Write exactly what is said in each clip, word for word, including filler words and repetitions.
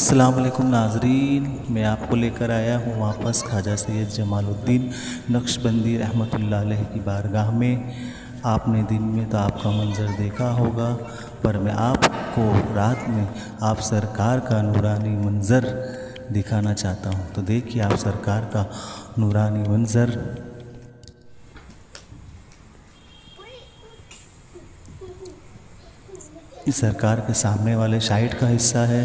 अस्सलाम वालेकुम नाज़रीन, मैं आपको लेकर आया हूँ वापस ख्वाजा सैयद जमालुद्दीन नक्शबंदी रहमतुल्लाह अलैह की बारगाह में। आपने दिन में तो आपका मंज़र देखा होगा, पर मैं आपको रात में आप सरकार का नूरानी मंज़र दिखाना चाहता हूँ। तो देखिए आप सरकार का नूरानी मंज़र। इस सरकार के सामने वाले साइड का हिस्सा है।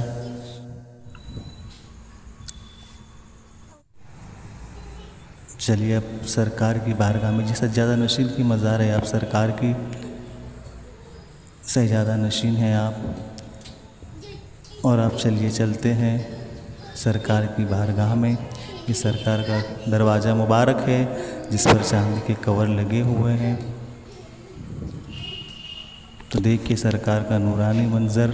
चलिए अब सरकार की बारगाह में, जिस सज्जादा नशीन की मज़ार है, आप सरकार की सज्जादा नशीन हैं आप, और आप चलिए चलते हैं सरकार की बारगाह में। ये सरकार का दरवाज़ा मुबारक है जिस पर चांदी के कवर लगे हुए हैं। तो देखिए सरकार का नूरानी मंज़र।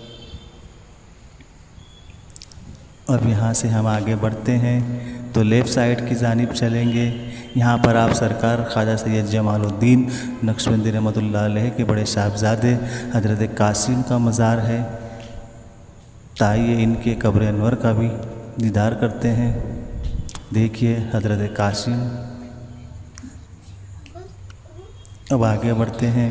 अब यहाँ से हम आगे बढ़ते हैं तो लेफ़्ट साइड की जानिब चलेंगे। यहाँ पर आप सरकार ख्वाजा सैयद जमालुद्दीन नक्शबंदी रहमतुल्लाह अलैह के बड़े साहबजादे हज़रत कासिम का मज़ार है। ताइए इनके कब्र अनवर का भी दीदार करते हैं। देखिए हज़रत कासिम। अब आगे बढ़ते हैं।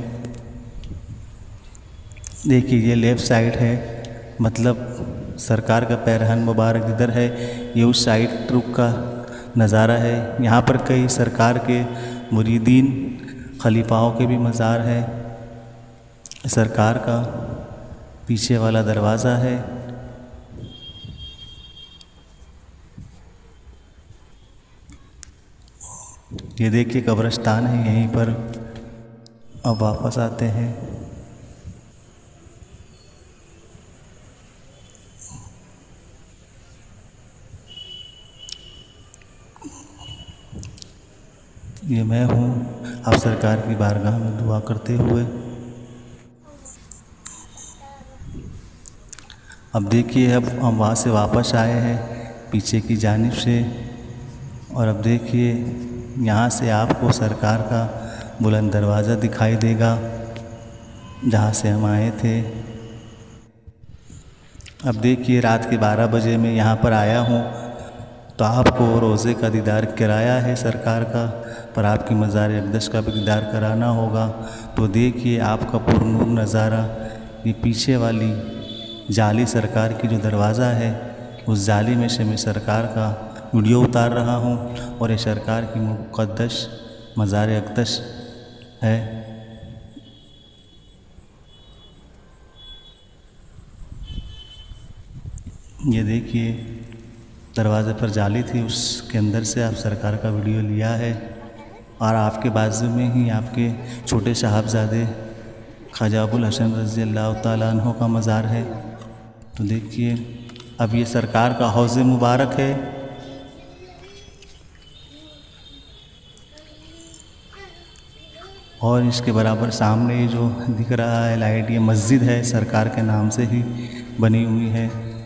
देखिए ये लेफ़्ट साइड है, मतलब सरकार का पैरहन मुबारक इधर है। ये उस साइड रुख का नज़ारा है। यहाँ पर कई सरकार के मुरीदीन खलीफाओं के भी मज़ार है। सरकार का पीछे वाला दरवाज़ा है। ये देखिए कब्रिस्तान है यहीं पर। अब वापस आते हैं। ये मैं हूँ आप सरकार की बारगाह में दुआ करते हुए। अब देखिए अब हम वहाँ से वापस आए हैं पीछे की जानिब से, और अब देखिए यहाँ से आपको सरकार का बुलंद दरवाज़ा दिखाई देगा जहाँ से हम आए थे। अब देखिए रात के बारह बजे मैं यहाँ पर आया हूँ, तो आपको रोज़े का दीदार कराया है सरकार का, पर आपकी मज़ार अक़दस का भी दीदार कराना होगा। तो देखिए आपका पुरनूर नज़ारा। ये पीछे वाली जाली सरकार की जो दरवाज़ा है, उस जाली में से मैं सरकार का वीडियो उतार रहा हूँ, और ये सरकार की मुक़द्दस मज़ार अक़दस है। ये देखिए दरवाज़े पर जाली थी, उसके अंदर से आप सरकार का वीडियो लिया है। और आपके बाजू में ही आपके छोटे साहबजादे ख्वाजा अबुल हसन रज़ी अल्लाह तआला अन्हु का मज़ार है। तो देखिए अब ये सरकार का हौज़ मुबारक है। और इसके बराबर सामने जो दिख रहा है लाइट, ये मस्जिद है, सरकार के नाम से ही बनी हुई है।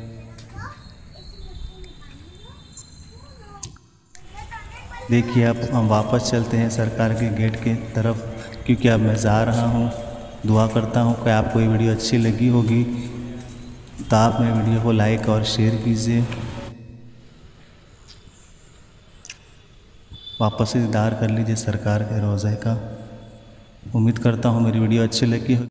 देखिए अब हम वापस चलते हैं सरकार के गेट के तरफ, क्योंकि अब मैं जा रहा हूँ। दुआ करता हूँ कि आपको ये वीडियो अच्छी लगी होगी, तो आप मेरे वीडियो को लाइक और शेयर कीजिए। वापस से दीदार कर लीजिए सरकार के रोज़े का। उम्मीद करता हूँ मेरी वीडियो अच्छी लगी हो।